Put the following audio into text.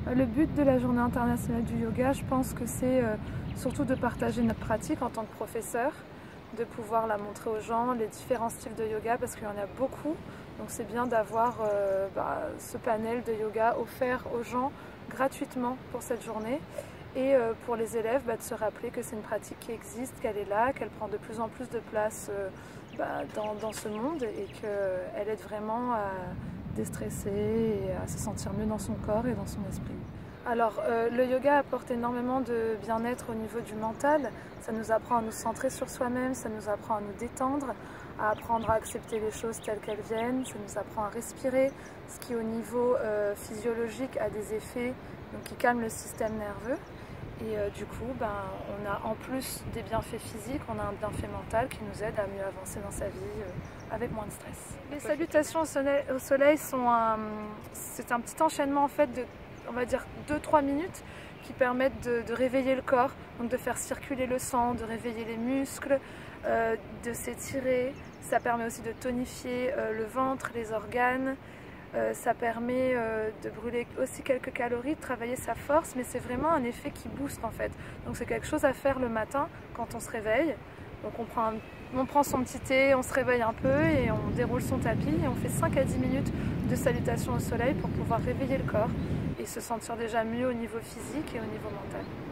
Le but de la Journée internationale du yoga, je pense que c'est surtout de partager notre pratique en tant que professeur, de pouvoir la montrer aux gens, les différents styles de yoga, parce qu'il y en a beaucoup. Donc c'est bien d'avoir ce panel de yoga offert aux gens gratuitement pour cette journée. Et pour les élèves, de se rappeler que c'est une pratique qui existe, qu'elle est là, qu'elle prend de plus en plus de place dans ce monde et qu'elle aide vraiment à déstresser et à se sentir mieux dans son corps et dans son esprit. Alors le yoga apporte énormément de bien-être au niveau du mental, ça nous apprend à nous centrer sur soi-même, ça nous apprend à nous détendre, à apprendre à accepter les choses telles qu'elles viennent, ça nous apprend à respirer, ce qui au niveau physiologique a des effets qui calment le système nerveux. Et du coup, on a en plus des bienfaits physiques, on a un bienfait mental qui nous aide à mieux avancer dans sa vie avec moins de stress. Les salutations au soleil c'est un petit enchaînement en fait de, on va dire, 2-3 minutes qui permettent de réveiller le corps, donc de faire circuler le sang, de réveiller les muscles, de s'étirer. Ça permet aussi de tonifier le ventre, les organes. Ça permet de brûler aussi quelques calories, de travailler sa force, mais c'est vraiment un effet qui booste en fait. Donc c'est quelque chose à faire le matin quand on se réveille. Donc on prend son petit thé, on se réveille un peu et on déroule son tapis et on fait 5 à 10 minutes de salutation au soleil pour pouvoir réveiller le corps et se sentir déjà mieux au niveau physique et au niveau mental.